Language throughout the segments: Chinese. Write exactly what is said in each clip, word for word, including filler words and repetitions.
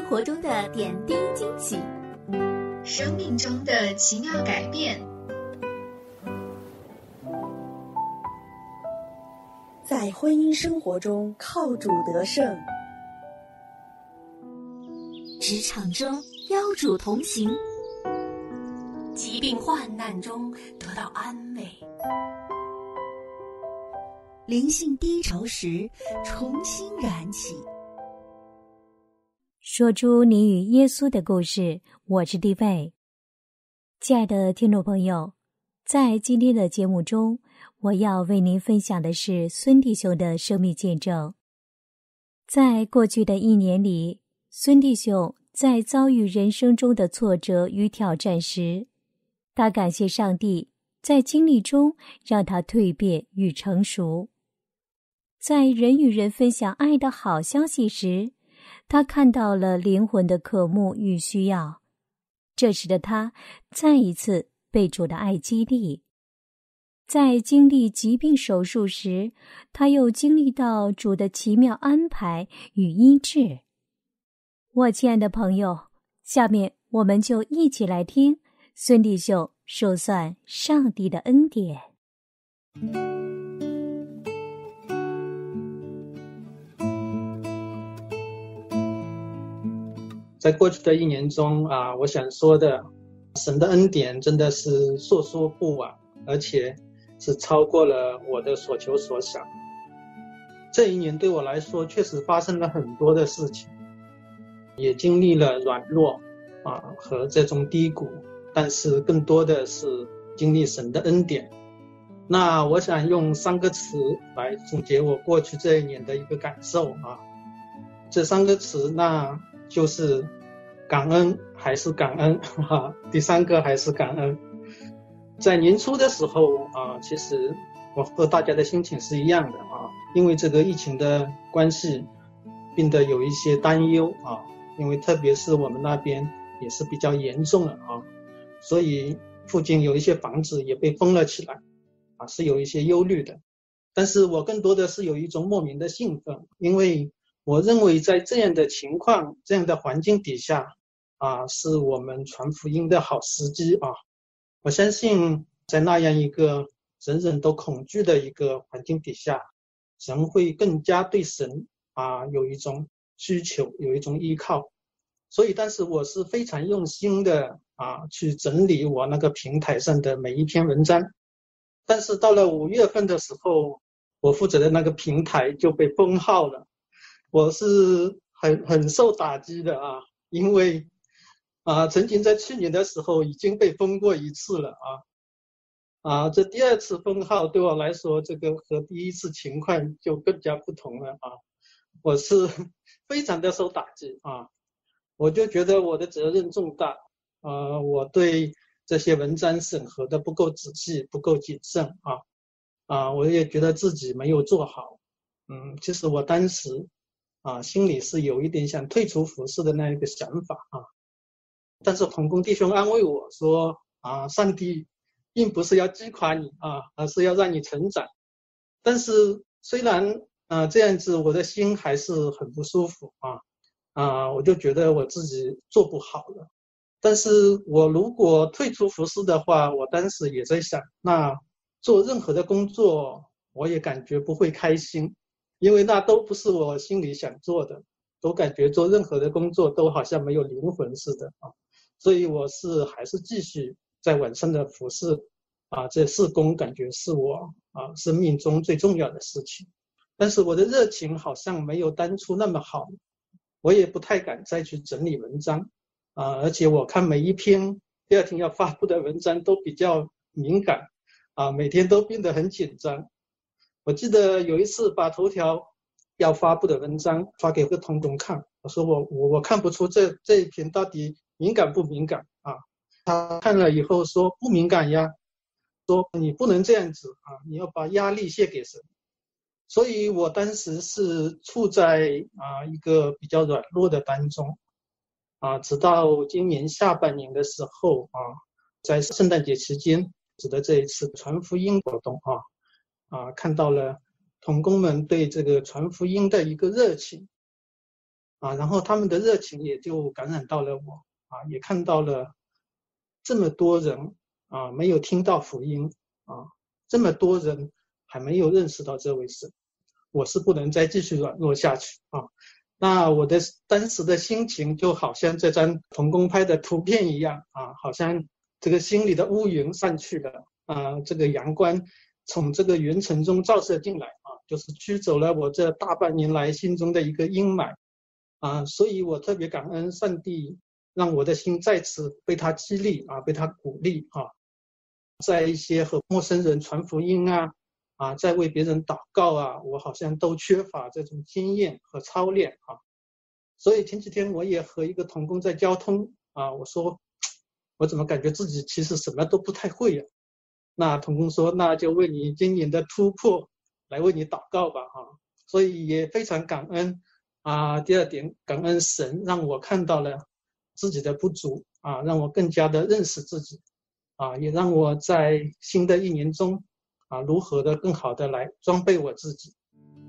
活中的点滴惊喜， 生命中的奇妙改变。 在婚姻生活中靠主得胜， 职场中邀主同行，疾病患难中得到安慰， 灵性低潮时重新燃起。 说出你与耶稣的故事，我是蒂贝。亲爱的听众朋友，在今天的节目中，我要为您分享的是孙弟兄的生命见证。在过去的一年里，孙弟兄在遭遇人生中的挫折与挑战时，他感谢上帝在经历中让他蜕变与成熟。在人与人分享爱的好消息时，他看到了灵魂的渴慕与需要，这使得他再一次被主的爱激励。在经历疾病手术时，他又经历到主的奇妙安排与医治。我亲爱的朋友，下面我们就一起来听孙弟兄数算上帝的恩典。 在过去的一年中啊，我想说的，神的恩典真的是说说不完，而且是超过了我的所求所想。这一年对我来说确实发生了很多的事情，也经历了软弱啊和这种低谷，但是更多的是经历神的恩典。那我想用三个词来总结我过去这一年的一个感受啊，这三个词那就是感恩还是感恩啊，第三个还是感恩。在年初的时候啊，其实我和大家的心情是一样的啊，因为这个疫情的关系，变得有一些担忧啊，因为特别是我们那边也是比较严重了啊，所以附近有一些房子也被封了起来啊，是有一些忧虑的。但是我更多的是有一种莫名的兴奋，因为我认为在这样的情况这样的环境底下啊，是我们传福音的好时机啊。我相信在那样一个人人都恐惧的一个环境底下，人会更加对神啊有一种需求，有一种依靠。所以当时我是非常用心的啊去整理我那个平台上的每一篇文章。但是到了五月份的时候，我负责的那个平台就被封号了。我是很很受打击的啊，因为啊曾经在去年的时候已经被封过一次了啊啊这第二次封号对我来说，这个和第一次情况就更加不同了啊，我是非常的受打击啊，我就觉得我的责任重大，呃我对这些文章审核的不够仔细，不够谨慎啊啊我也觉得自己没有做好。嗯其实我当时啊，心里是有一点想退出服事的那一个想法啊，但是同工弟兄安慰我说啊，上帝并不是要击垮你啊，而是要让你成长。但是虽然啊这样子，我的心还是很不舒服啊啊，我就觉得我自己做不好了。但是我如果退出服事的话，我当时也在想，那做任何的工作，我也感觉不会开心。因为那都不是我心里想做的，都感觉做任何的工作都好像没有灵魂似的啊，所以我是还是继续在晚上的服事啊，这事工感觉是我啊生命中最重要的事情，但是我的热情好像没有当初那么好，我也不太敢再去整理文章啊，而且我看每一篇第二天要发布的文章都比较敏感啊，每天都变得很紧张。我记得有一次把头条要发布的文章发给个同工看，我说我我我看不出这这一篇到底敏感不敏感啊？他看了以后说不敏感呀，说你不能这样子啊，你要把压力卸给神。所以我当时是处在啊一个比较软弱的当中啊，直到今年下半年的时候啊，在圣诞节期间，指的这一次传福音活动啊。啊，看到了同工们对这个传福音的一个热情啊，然后他们的热情也就感染到了我啊，也看到了这么多人啊没有听到福音啊，这么多人还没有认识到这位神，我是不能再继续软弱下去啊。那我的当时的心情就好像这张童工拍的图片一样啊，好像这个心里的乌云散去了啊，这个阳光从这个云层中照射进来啊，就是驱走了我这大半年来心中的一个阴霾啊，所以我特别感恩上帝让我的心再次被他激励啊，被他鼓励啊，在一些和陌生人传福音啊啊，在为别人祷告啊，我好像都缺乏这种经验和操练啊。所以前几天我也和一个同工在交通啊，我说我怎么感觉自己其实什么都不太会呀、啊？那同工说那就为你今年的突破来为你祷告吧啊。所以也非常感恩啊。第二点，感恩神让我看到了自己的不足啊，让我更加的认识自己啊，也让我在新的一年中啊，如何的更好的来装备我自己。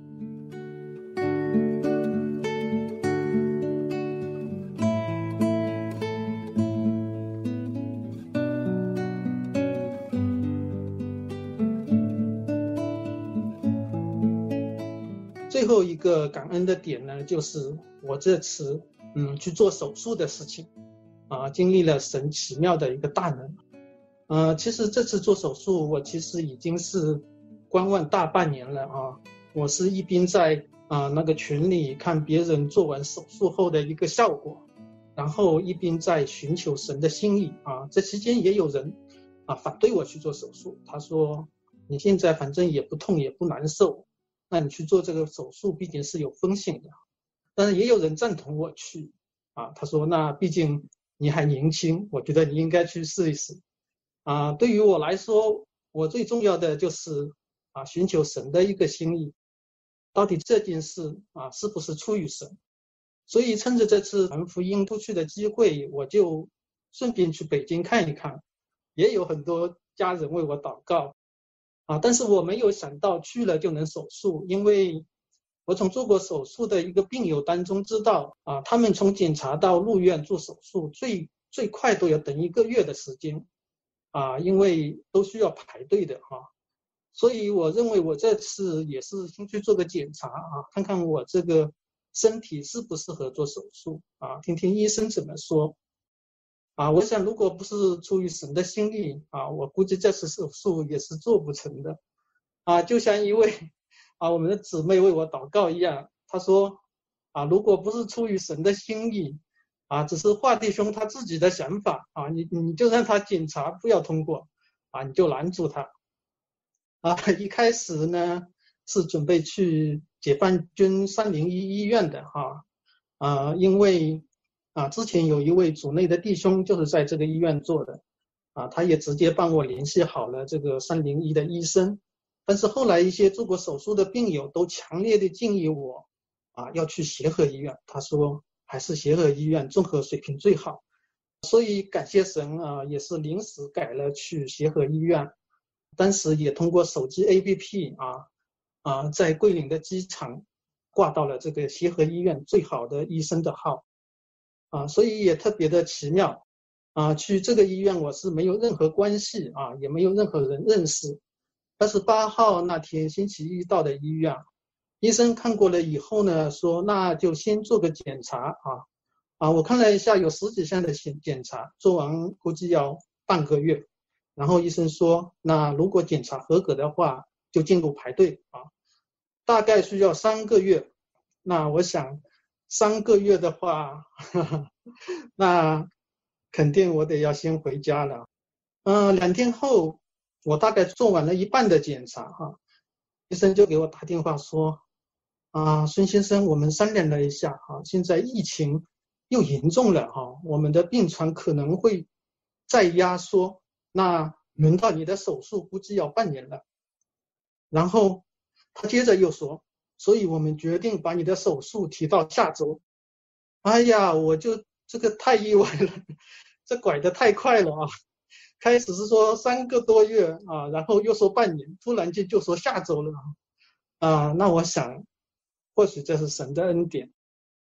最后一个感恩的点呢，就是我这次嗯去做手术的事情啊，经历了神奇妙的一个大能。呃，其实这次做手术，我其实已经是观望大半年了啊。我是一边在啊那个群里看别人做完手术后的一个效果，然后一边在寻求神的心意啊。这期间也有人啊反对我去做手术，他说你现在反正也不痛也不难受，那你去做这个手术毕竟是有风险的。但是也有人赞同我去啊，他说那毕竟你还年轻，我觉得你应该去试一试。啊，对于我来说，我最重要的就是啊，寻求神的一个心意，到底这件事啊是不是出于神？所以趁着这次传福音出去的机会，我就顺便去北京看一看，也有很多家人为我祷告啊，但是我没有想到去了就能手术，因为我从做过手术的一个病友当中知道啊，他们从检查到入院做手术，最最快都要等一个月的时间。啊，因为都需要排队的哈、啊，所以我认为我这次也是先去做个检查啊，看看我这个身体适不适合做手术啊，听听医生怎么说啊。我想如果不是出于神的心意啊，我估计这次手术也是做不成的啊。就像一位啊我们的姊妹为我祷告一样，她说啊，如果不是出于神的心意啊，只是华弟兄他自己的想法啊，你你就让他检查不要通过啊，你就拦住他啊。一开始呢是准备去解放军三零一医院的哈 啊, 啊，因为啊之前有一位组内的弟兄就是在这个医院做的啊，他也直接帮我联系好了这个三零一的医生，但是后来一些做过手术的病友都强烈的建议我啊要去协和医院，他说还是协和医院综合水平最好，所以感谢神啊，也是临时改了去协和医院。当时也通过手机 A P P 啊啊，在桂林的机场挂到了这个协和医院最好的医生的号啊，所以也特别的奇妙啊。去这个医院我是没有任何关系啊，也没有任何人认识。二十八号那天星期一到的医院。医生看过了以后呢，说那就先做个检查啊啊！我看了一下，有十几项的检查，做完估计要半个月。然后医生说，那如果检查合格的话，就进入排队啊，大概需要三个月。那我想，三个月的话，呵呵那肯定我得要先回家了。嗯、呃，两天后，我大概做完了一半的检查哈、啊，医生就给我打电话说。啊，孙先生，我们商量了一下啊，现在疫情又严重了哈、啊，我们的病床可能会再压缩，那轮到你的手术估计要半年了。然后他接着又说，所以我们决定把你的手术提到下周。哎呀，我就这个太意外了，这拐得太快了啊！开始是说三个多月啊，然后又说半年，突然间就说下周了啊，那我想。或许这是神的恩典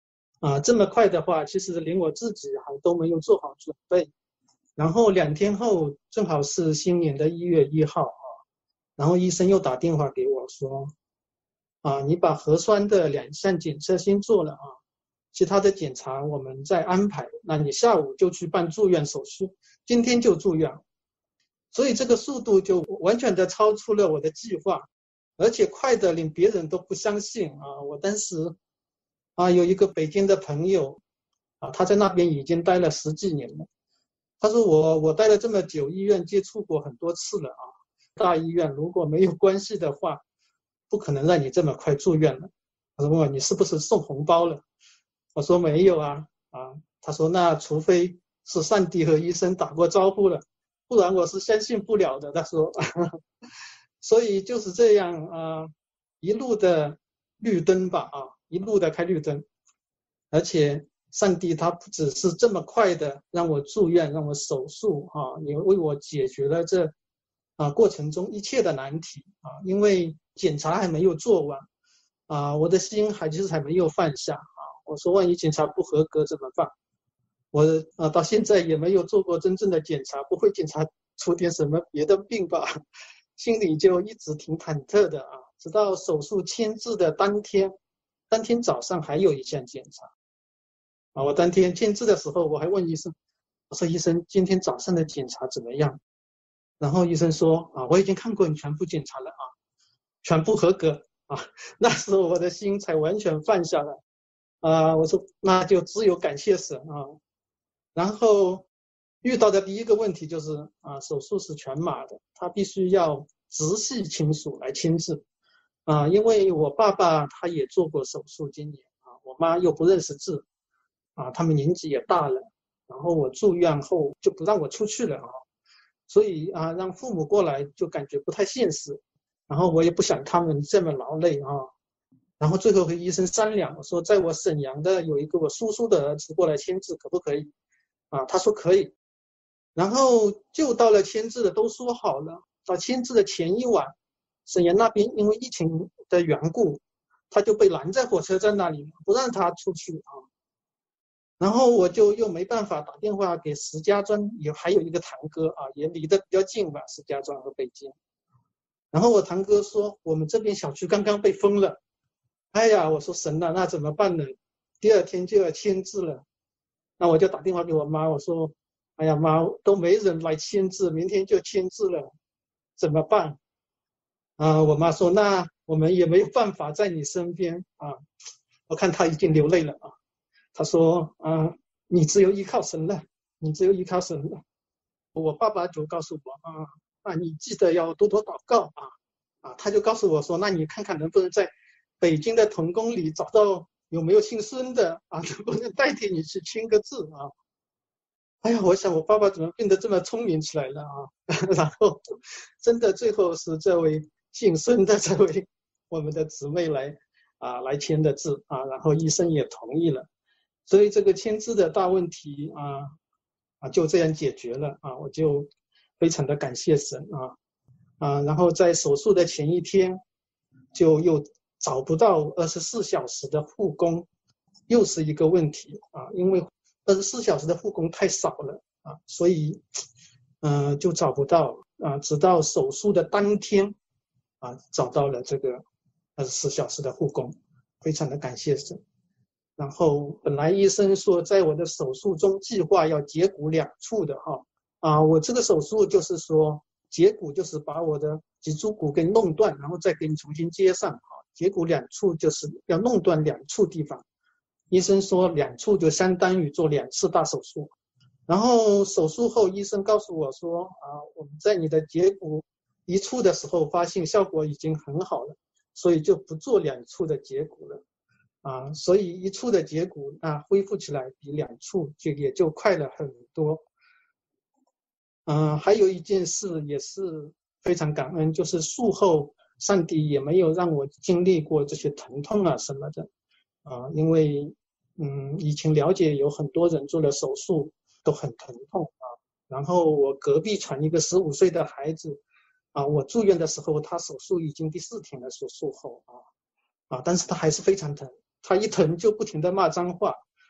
啊，这么快的话，其实连我自己还都没有做好准备。然后两天后，正好是新年的一月一号啊，然后医生又打电话给我说，啊，你把核酸的两项检测先做了啊，其他的检查我们再安排。那你下午就去办住院手续，今天就住院。所以这个速度就完全的超出了我的计划，而且快的连别人都不相信啊！我当时啊有一个北京的朋友啊，他在那边已经待了十几年了。他说我我待了这么久，医院接触过很多次了啊，大医院如果没有关系的话，不可能让你这么快住院了。他说问我你是不是送红包了？我说没有啊啊！他说那除非是上帝和医生打过招呼了，不然我是相信不了的。他说，所以就是这样啊，一路的绿灯吧啊，一路的开绿灯，而且上帝他不只是这么快的让我住院，让我手术啊，也为我解决了这啊过程中一切的难题啊，因为检查还没有做完啊，我的心还其实还没有放下啊，我说万一检查不合格怎么办？我啊到现在也没有做过真正的检查，不会检查出点什么别的病吧，心里就一直挺忐忑的啊。直到手术签字的当天，当天早上还有一项检查啊。我当天签字的时候，我还问医生，我说医生今天早上的检查怎么样？然后医生说啊我已经看过你全部检查了啊，全部合格啊。那时候我的心才完全放下了啊。我说那就只有感谢神啊。然后遇到的第一个问题就是啊，手术是全麻的，他必须要直系亲属来签字啊，因为我爸爸他也做过手术今年啊，我妈又不认识字啊，他们年纪也大了，然后我住院后就不让我出去了啊，所以啊让父母过来就感觉不太现实，然后我也不想他们这么劳累啊。然后最后和医生商量，我说在我沈阳的有一个我叔叔的儿子过来签字可不可以啊？他说可以。然后就到了签字的都说好了，到签字的前一晚，沈阳那边因为疫情的缘故，他就被拦在火车站那里，不让他出去啊。然后我就又没办法打电话给石家庄，也还有一个堂哥啊，也离得比较近吧，石家庄和北京。然后我堂哥说我们这边小区刚刚被封了，哎呀，我说神了，那怎么办呢？第二天就要签字了，那我就打电话给我妈，我说哎呀妈，都没人来签字，明天就签字了，怎么办？啊，我妈说那我们也没有办法在你身边啊。我看她已经流泪了啊。她说啊，你只有依靠神了，你只有依靠神了。我爸爸就告诉我啊，那你记得要多多祷告啊啊，他就告诉我说，那你看看能不能在北京的同工里找到有没有姓孙的啊，能不能代替你去签个字啊？哎呀，我想我爸爸怎么变得这么聪明起来了啊？然后真的最后是这位姓孙的这位我们的姊妹来啊来签的字啊，然后医生也同意了，所以这个签字的大问题啊啊就这样解决了啊，我就非常的感谢神啊啊，然后在手术的前一天就又找不到二十四小时的护工，又是一个问题啊，因为二十四小时的护工太少了啊，所以嗯、呃、就找不到啊，直到手术的当天啊找到了这个二十四小时的护工，非常的感谢神。然后本来医生说在我的手术中计划要截骨两处的哈啊，我这个手术就是说截骨就是把我的脊柱骨给弄断，然后再给你重新接上啊，截骨两处就是要弄断两处地方。医生说两处就相当于做两次大手术，然后手术后医生告诉我说啊，我们在你的截骨一处的时候发现效果已经很好了，所以就不做两处的截骨了啊，所以一处的截骨啊恢复起来比两处就也就快了很多。嗯、呃，还有一件事也是非常感恩，就是术后上帝也没有让我经历过这些疼痛啊什么的。啊，因为嗯，以前了解有很多人做了手术都很疼痛啊。然后我隔壁床一个十五岁的孩子啊，我住院的时候他手术已经第四天了，手术后啊啊，但是他还是非常疼，他一疼就不停地骂脏话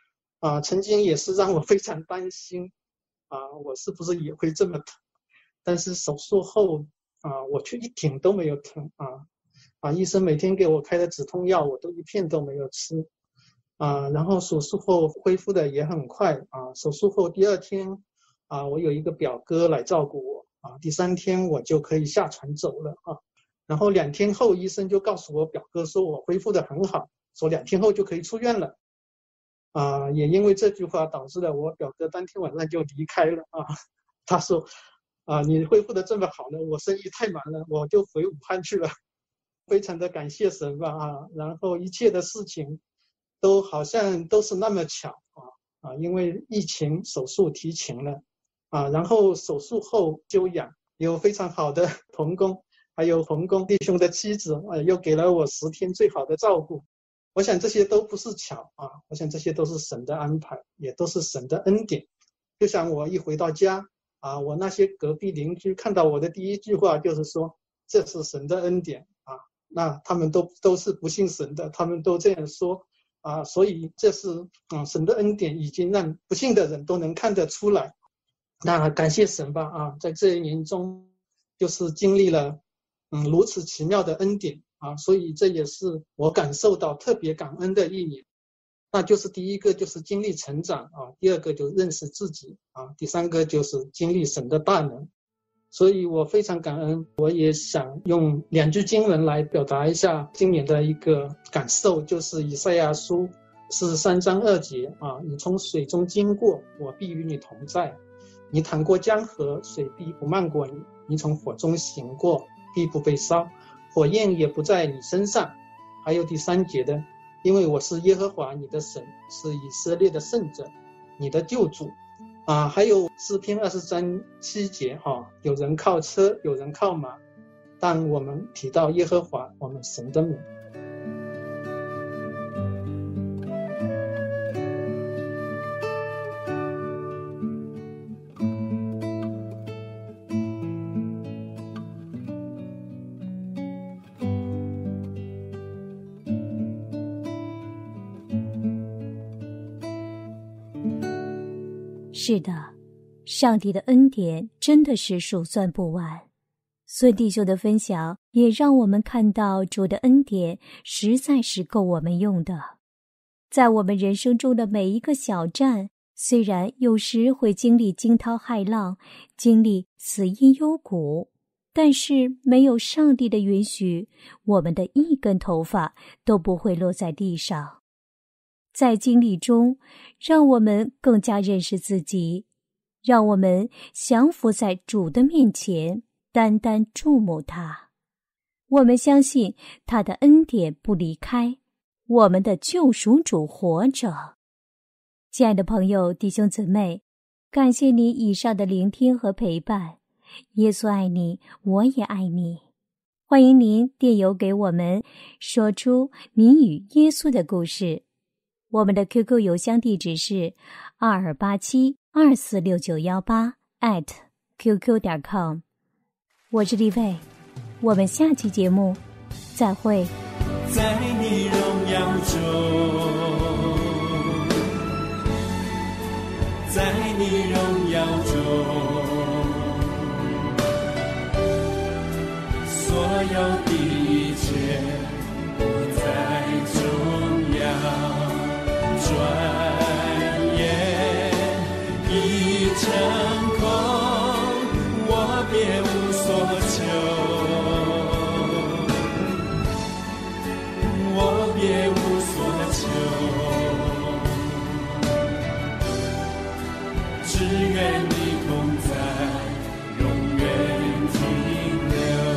啊，曾经也是让我非常担心啊，我是不是也会这么疼？但是手术后啊，我却一点都没有疼啊啊！医生每天给我开的止痛药，我都一片都没有吃啊。然后手术后恢复的也很快啊，手术后第二天啊，我有一个表哥来照顾我啊，第三天我就可以下船走了啊。然后两天后，医生就告诉我表哥说我恢复的很好，说两天后就可以出院了啊。也因为这句话导致了我表哥当天晚上就离开了啊。他说啊，你恢复的这么好呢，我生意太忙了，我就回武汉去了。非常的感谢神吧啊，然后一切的事情都好像都是那么巧啊啊，因为疫情手术提前了啊，然后手术后休养，有非常好的同工，还有同工弟兄的妻子啊，又给了我十天最好的照顾。我想这些都不是巧啊，我想这些都是神的安排，也都是神的恩典。就像我一回到家啊，我那些隔壁邻居看到我的第一句话就是说，这是神的恩典啊。那他们都都是不信神的，他们都这样说啊，所以这是嗯神的恩典已经让不信的人都能看得出来。那感谢神吧啊，在这一年中就是经历了嗯如此奇妙的恩典啊，所以这也是我感受到特别感恩的一年。那就是第一个就是经历成长啊，第二个就是认识自己啊，第三个就是经历神的大能。所以我非常感恩，我也想用两句经文来表达一下今年的一个感受，就是以赛亚书四十三章二节啊，你从水中经过，我必与你同在；你淌过江河，水必不漫过你；你从火中行过，必不被烧，火焰也不在你身上。还有第三节的，因为我是耶和华你的神，是以色列的圣者，你的救主。啊，还有诗篇二十章七节哈、啊，有人靠车，有人靠马，但我们提到耶和华，我们神的名。 是的，上帝的恩典真的是数算不完。孙弟兄的分享也让我们看到主的恩典实在是够我们用的。在我们人生中的每一个小站，虽然有时会经历惊涛骇浪，经历死荫幽谷，但是没有上帝的允许，我们的一根头发都不会落在地上。在经历中，让我们更加认识自己，让我们降服在主的面前，单单注目他。我们相信他的恩典不离开，我们的救赎主活着。亲爱的朋友、弟兄姊妹，感谢你以上的聆听和陪伴。耶稣爱你，我也爱你。欢迎您电邮给我们，说出您与耶稣的故事。我们的 Q Q 邮箱地址是二八七二四六九一八 at q q 点 com。 我是丽薇，我们下期节目再会。 在你荣耀中，在你荣耀中，所有的一切不再重要，转眼已成空，我别无所求，我别无所求，只愿你同在，永远停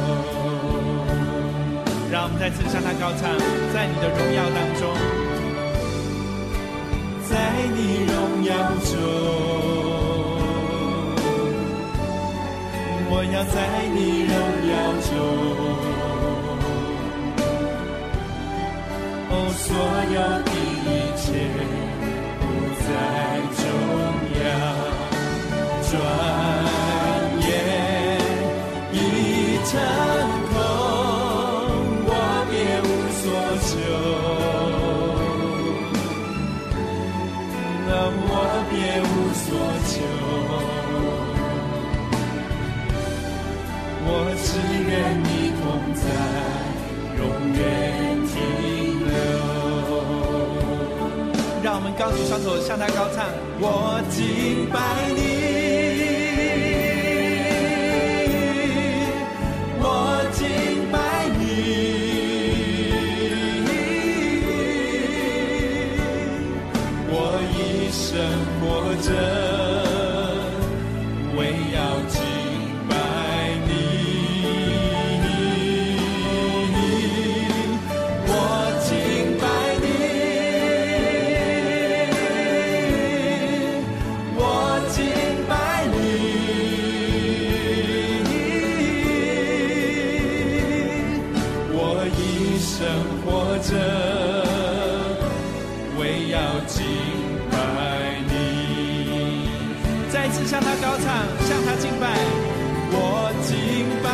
留。让我们再次向他高唱，在你的荣耀当中，在你荣耀中，我要在你荣耀中，哦，所有的一切不再重要，转眼已成空，我别无所求。 高举双手向他高唱，我敬拜你，我敬拜你，我一生活着为要敬拜你，我敬拜你，我敬拜你，我一生活着为要敬拜你。再次向他高唱，向他敬拜，我敬拜